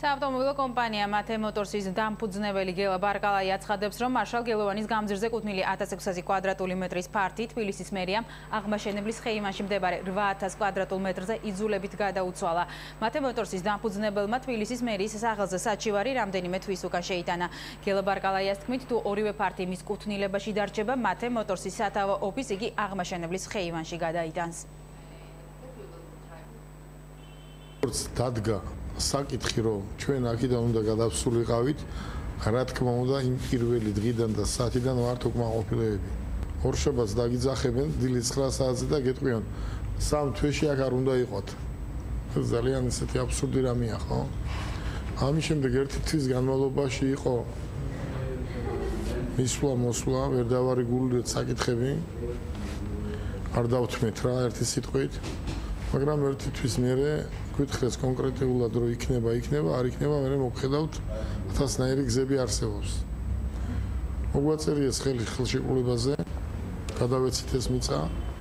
საავტომობილო კომპანია Mate Motors-ის დამფუძნებელი გელა ბარკალაი აცხადებს, რომ მარშალ გელოვანის გამზირზე კუთვნილი 1600 კვადრატული მეტრის ფართი თბილისის მერიამ აღმაშენებლის ხეივანში მდებარე 8000 კვადრატულ მეტრზე იძულებით გადაუცვალა. Mate Motors-ის დამფუძნებელმა თბილისის მერიის სახელზე საჩივარი რამდენიმე თვის უკან შეიტანა. გელა ბარკალაიას თქმით, თუ ორივე ფართი მის კუთვნილებაში დარჩება, Mate Motors-ის სათავო ოფისს იგი აღმაშენებლის ხეივანში გადაიტანს. დადგა საკითხი, რომ ჩვენ აქედან უნდა გადავსულიყავით, რა თქმა უნდა, იმ პირველი დღიდან და საათიდან ვართ უკმაყოფილოები. ორშაბათს დაგიძახებენ დილის 9 საათზე და გეტყვიან, სამ თვეში აქ არ უნდა იყოთ. ძალიან ისეთი აბსურდი რამეა, ხო? ამის შემდეგ ერთი თვის განმავლობაში იყო მისვლა-მოსვლა, ვერ დავარეგულირეთ საკითხები. არ დავთმეთ რა ერთი სიტყვით, მაგრამ ერთი თვის მერე გითხრეს კონკრეტულად რომ იქნება, არ იქნება, მე მოგხედავთ 1000-ნაირი გზები არსებობს. მოგვაწერიეს ხელშეკრულებაზე, გადავეცით ეს მიწა.